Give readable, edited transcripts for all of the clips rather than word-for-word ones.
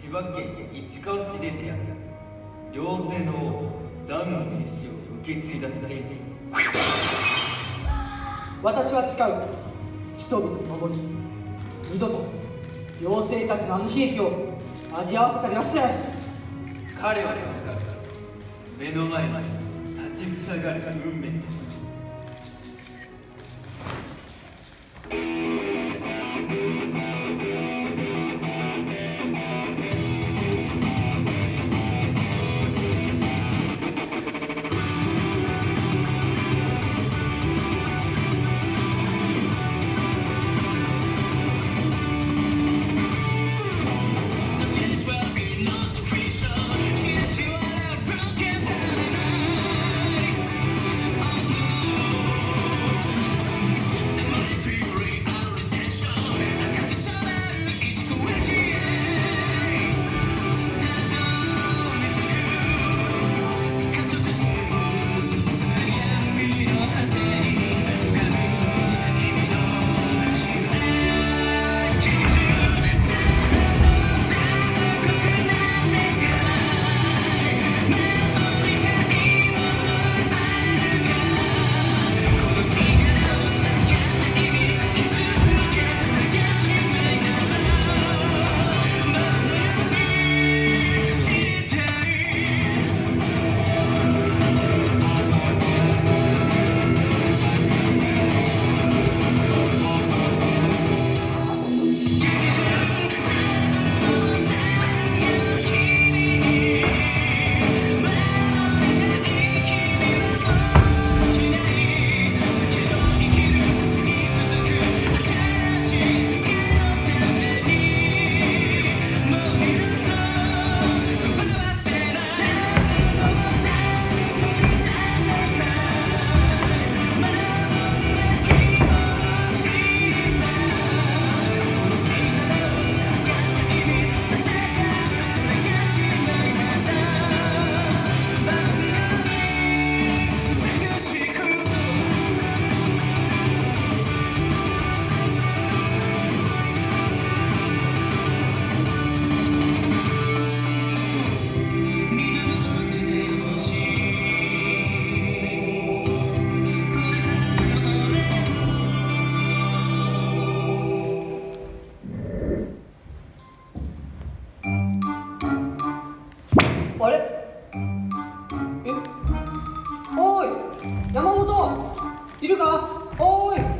千葉県市川市で出会った妖精の王ザンの意志を受け継いだ戦士。 私は誓う。人々を守り、二度と妖精たちのあの悲劇を味わわせたりはしない。 彼は目の前に立ちふさがる運命。 あれ？おーい、山本いるか？おーい。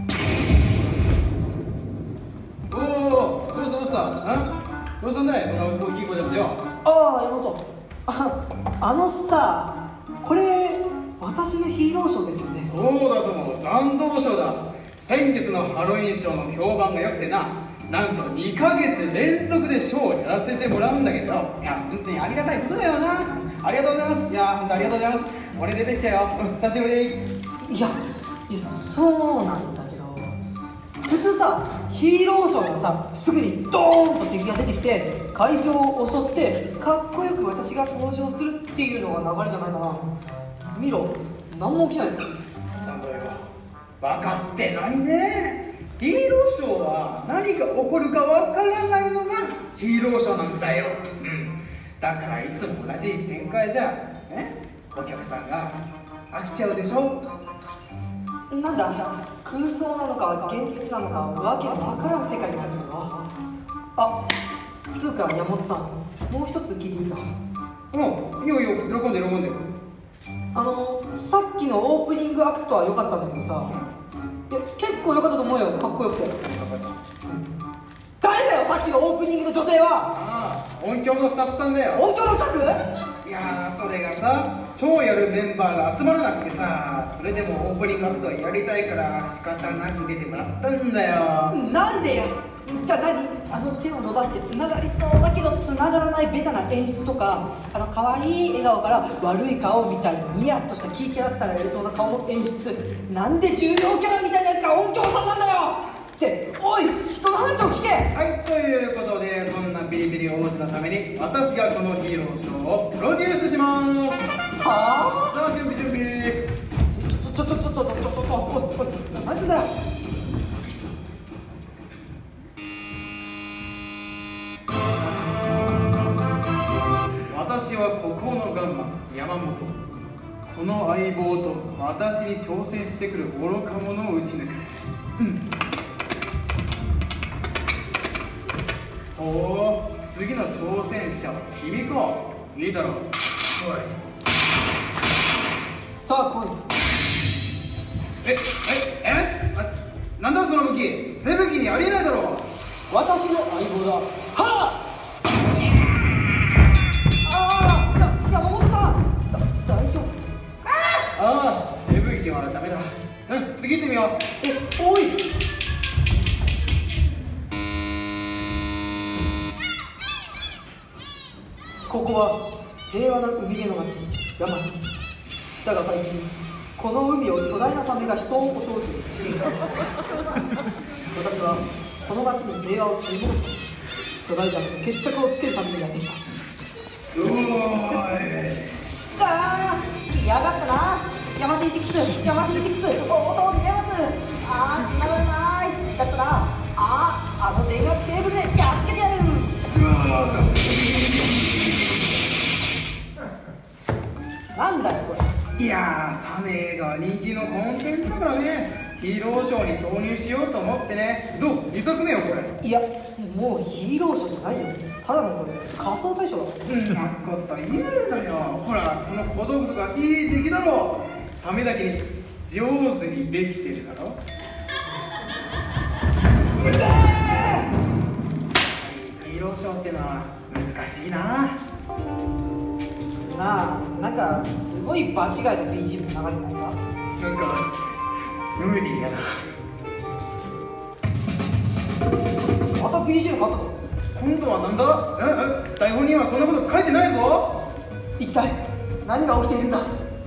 おお、どうしたどうしたんだい、そんな大きい声出してよ。 ああ、山本。あのさ、これ私のヒーローショーですよね。 そうだとも、残道賞だ。先月のハロウィンショーの評判が良くてなんと2ヶ月連続でショーをやらせてもらうんだけど、いや本当にありがたいことだよな。ありがとうございます。いや本当ありがとうございます。俺出てきたよ、久しぶり。 いや、そうなんだけど、普通さ、ヒーローショーがさ、すぐにドーンと敵が出てきて会場を襲ってかっこよく私が登場するっていうのが流れじゃないかな。見ろ、何も起きないですよ。 サンドよ、分かってないね。ヒーローショーは何が起こるか分からないのがヒーローショーなんだよ。だからいつも同じ展開じゃお客さんが飽きちゃうでしょ。 なんだ、空想なのか現実なのかわけのわからん世界になるけど。あ、つうか山本さん、もう一つ聞いていいか？ いいよいいよ、喜んで。 さっきのオープニングアクトは良かったんだけどさ、いや結構良かったと思うよ、かっこよくて。誰だよ、さっきのオープニングの女性は。 ああ、音響のスタッフさんだよ。 音響のスタッフ？ いやー、それがさ、ショーやるメンバーが集まらなくてさ、それでもオープニングアクトはやりたいから仕方なく出てもらったんだよ。 なんでよ。じゃあ何？手を伸ばしてつながりそうだけどつながらないベタな演出とか、可愛い笑顔から悪い顔みたいなニヤッとしたキーキャラクターがやりそうな顔の演出、なんで重要キャラみたいなやつが音響さんなんだよって。おい、人の話を聞け。 はい、ということで、そんなビリビリ王子のために私がこのヒーローショーをプロデュースします。 はあ？ さあ、準備。 おい、何すんだよ。 この相棒と私に挑戦してくる愚か者を撃ち抜く。おお、次の挑戦者は君か。いいだろう。おい、 さあ来い。 なんだその武器。背武器にありえないだろう。 私の相棒だ。はあ。山本さん、大丈夫？ ああ、背武器はダメだ。次行ってみよう。 おい。ここは平和な海辺の町山木だが最近この海を巨大なサメが人を襲うという事件がありました。私はこの町に平和を取り戻す巨大ザメに決着をつけるためにやってきた。来やがったな。山 D6 山 D6 お音を見えます。つながらない。だったらあの電圧ケーブルでやっつけてやる。なんだよこれ。 いやー、サメが人気のコンテンツだからね。ヒーローショーに投入しようと思ってね。どう、2作目よこれ。 いや、もうヒーローショーじゃないよ。ただのこれ仮装大賞だ。 なこと言うなよ。ほら、この小道具がいい出来だろ。サメだけに上手にできてるだろ。 うるせえ。 ヒーローショーってのは難しいな。 なんかすごい場違いの BGM 流れてないか。 なんかムーディーやな。 また BGM 変わったか。 今度はなんだ。台本にはそんなこと書いてないぞ。 一体何が起きているんだ。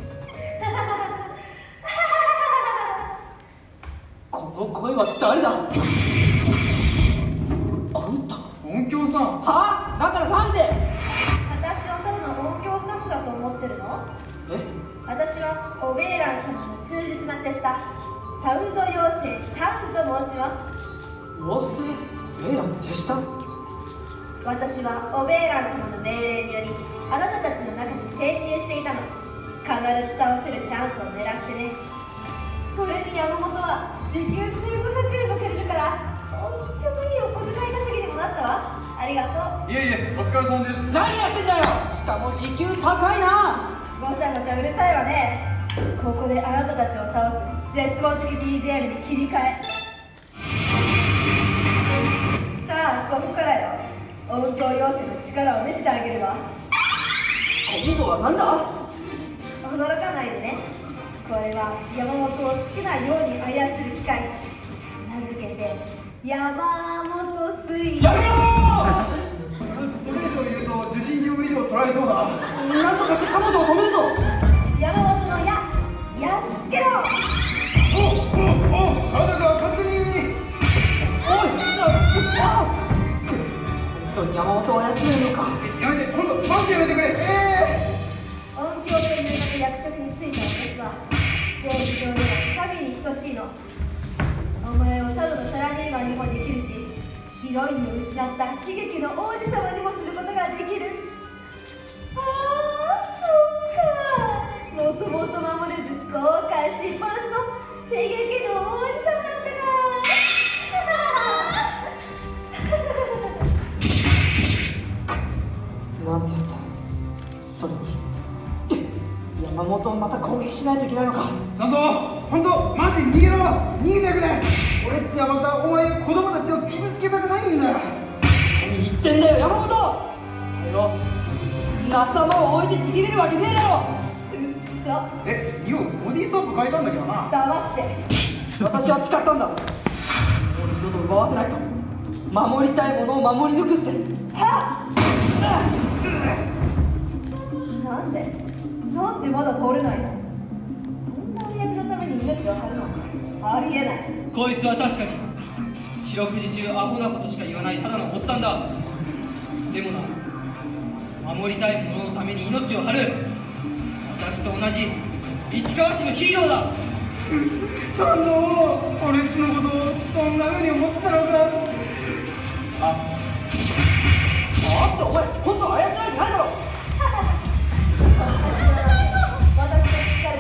この声は誰だ。あんた音響さん。 はあ。だからなんで。 私をただの音響スタッフだと思ってるの？私はオベーラン様の忠実な手下サウンド妖精サウンと申します。 妖精ベーラの手下。 私はオベーラン様の命令によりあなたたちの中に潜入していたの。必ず倒せるチャンスを狙ってね。それに山本は時給1500円もくれるからとってもいいお小遣い稼ぎにもなったわ。ありがとう。 いえいえ、お疲れ様です。 何やってんだよ。しかも時給高いな。 ごちゃごちゃうるさいわね。ここであなたたちを倒す絶望的 BGM に切り替え。さあここからよ。音響妖精の力を見せてあげるわ。 今度は何だ。 驚かないでね。これは山本を好きなように操る機械。名付けて山本水。 やめろそれ以上言うと受信料以上取られそうだ。 なんとかして彼女を止めるぞ。 山本のやっつけろ。 体が勝手に。 おい、本当に山本を操れるのか。 やめて、本当マジでやめてくれ。 音響という名の役職に就いた私はステージ上では神に等しいの。お前をただのサラリーマンにもできるし、ヒロインを失った悲劇の王子様にもすることができる。ああ、そっか。もともと守れず後悔しっぱなしの悲劇の王子様だったか。 なんてやつだ。それに山本をまた攻撃しないといけないのか。 サンド、本当マジ逃げろ。逃げてくれ。俺っちはまたお前子供たちを傷つけたくないんだ。 何言ってんだよ山本。仲間を置いて逃げれるわけねえだろ。 ようボディーストップ変えたんだけどな。 黙って。 私は誓ったんだ。もう二度と奪わせないと。守りたいものを守り抜くって。 はっ。なんでまだ通れないの。そんな親父のために命を張るなんてありえない。 こいつは確かに四六時中アホなことしか言わないただのおっさんだ。でもな、守りたいもののために命を張る私と同じ市川市のヒーローだ。 サンド、俺っちのことをそんな風に思ってたのか。 ってお前本当は操られてないだろ。 私の力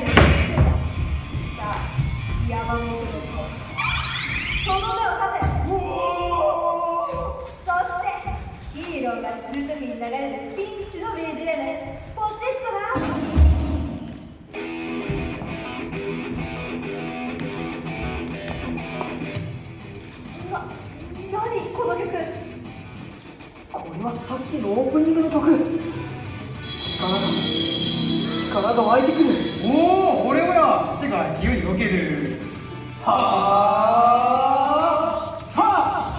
は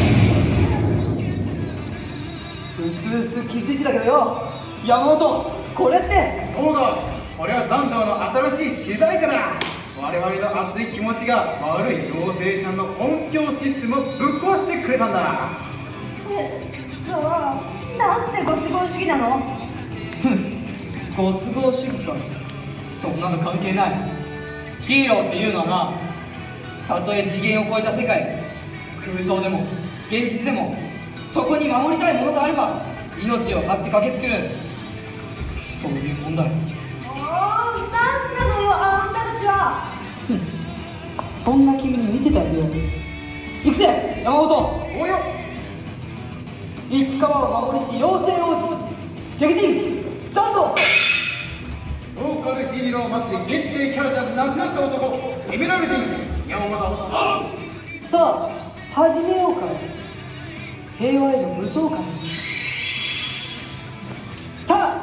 うすうす気づいてたけどよ、山本、これってそうだ、これは残党の新しい主題歌だ。我々の熱い気持ちが悪い妖精ちゃんの音響システムをぶっ壊してくれたんだ。 そう、なんてご都合主義なの。 ご都合主義か。そんなの関係ない。ヒーローっていうのはな、たとえ次元を超えた世界、空想でも現実でも、そこに守りたいものがあれば命を張って駆けつける、そういうもんだろ。 もうなんなのよ、あんたたちは。 そんな君に見せてあげよう。行くぜ山本。 およ、 市川を守りし妖精王子敵陣残党。 ローカルヒーロー祭り限定キャラじゃなくなった男、エメラルディン山本。 さあ始めようか。平和への舞踏会。ただ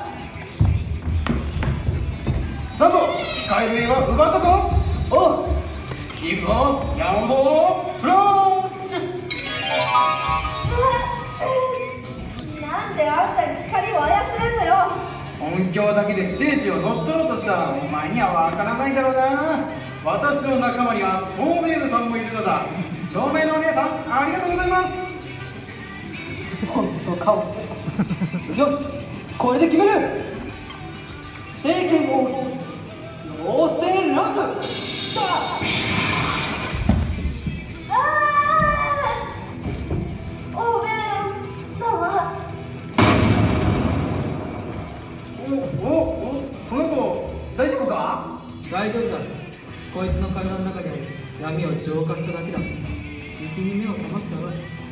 ザンド、控える絵は奪ったぞ。 おう、 いくぞ山本、フラッシュ。 なんであんたに光を操れるのよ。 音響だけでステージを乗っ取ろうとしたお前にはわからないだろうな。私の仲間には透明部さんもいるのだ。透明のお姉さん、ありがとうございます。 本当カオス。よし、これで決める。政権を妖精ラブ。さあオベーラ様。 この子大丈夫か。 大丈夫だ。こいつの体の中で闇を浄化しただけだ。敵に目を覚ますだろう。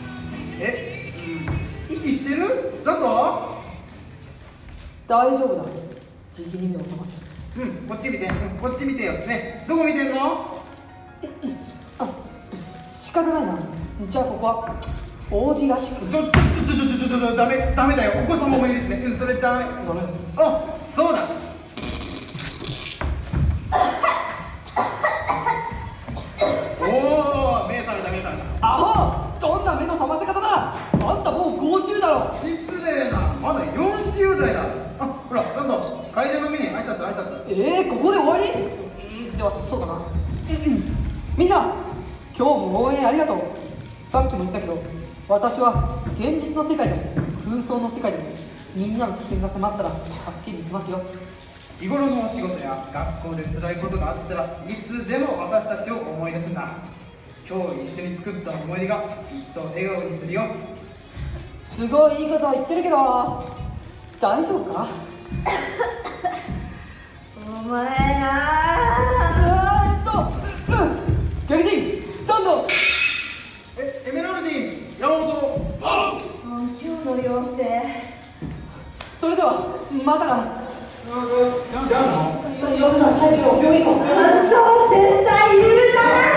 息してるザンド。 大丈夫だ。じきに目を覚ます。 こっち見て、こっち見てよね。どこ見てんの。 あ、仕方ないな。じゃあここは王子らしく。 ダメだよ。お子様もいるしね。それダメ。 ごめん。 あ、そうだ。おお、目覚めた目覚めた。 アホ、どんな目の覚ませ方だ。あんたもう50だろ。 失礼な、まだ40代だ。あ、ほら、ちゃんと会場の目に挨拶。 ここで終わり。ではそうだな。みんな今日も応援ありがとう。さっきも言ったけど、私は現実の世界でも空想の世界でもみんなの危険が迫ったら助けに行きますよ。 日頃のお仕事や学校で辛いことがあったらいつでも私たちを思い出すんだ。今日一緒に作った思い出がきっと笑顔にするよ。 すごいいいこと言ってるけど大丈夫か。 お前な。 劇人どんどん。 エメラルディン山本。 今日の妖精。 それではまたな。 じゃん妖精さん早く病院行こう。 あんたは絶対許さない。